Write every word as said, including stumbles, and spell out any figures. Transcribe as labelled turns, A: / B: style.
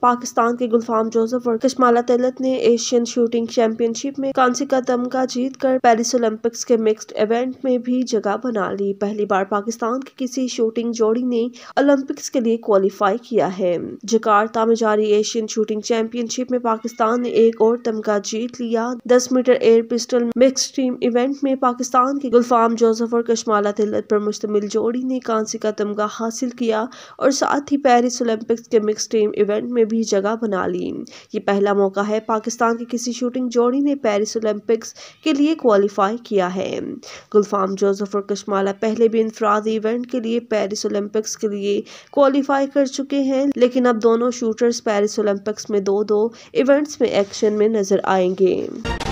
A: पाकिस्तान के गुलफाम जोसेफ और कशमाला तिलत ने एशियन शूटिंग चैंपियनशिप में कांस्य का तमगा जीतकर पेरिस ओलंपिक्स के मिक्स्ड इवेंट में भी जगह बना ली। पहली बार पाकिस्तान की किसी शूटिंग जोड़ी ने ओलंपिक्स के लिए क्वालिफाई किया है। जकार्ता में जारी एशियन शूटिंग चैंपियनशिप में पाकिस्तान ने एक और तमगा जीत लिया। दस metre air pistol mixed team event में पाकिस्तान के गुलफाम जोसेफ और कशमाला तिलत पर मुश्तमिल जोड़ी ने कांस्य का तमगा हासिल किया और साथ ही पेरिस ओलंपिक्स के मिक्स्ड टीम इवेंट में भी जगह बना ली। ये पहला मौका है पाकिस्तान की किसी शूटिंग जोड़ी ने पेरिस ओलंपिक्स के लिए क्वालिफाई किया है। गुलफाम जोसेफ और कशमाला पहले भी इनफरादी इवेंट के लिए पेरिस ओलंपिक्स के लिए क्वालिफाई कर चुके हैं, लेकिन अब दोनों शूटर्स पेरिस ओलंपिक्स में दो दो इवेंट्स में एक्शन में नजर आएंगे।